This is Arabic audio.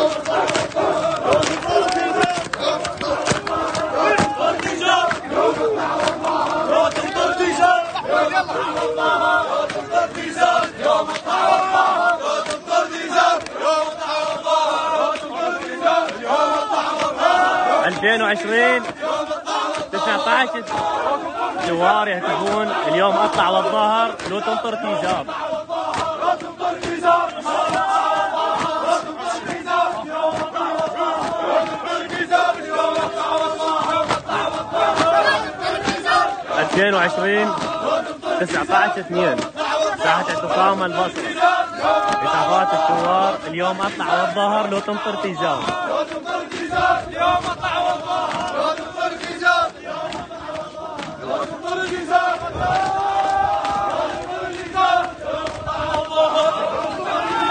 2020 19 ثوار يهتفون اليوم اطلع والظهر لو تنطر تيزاب. 2020 19/2 ساحة اعتصام البصرة. هتافات الثوار اليوم اطلع والظهر لو تنطر تيزاب.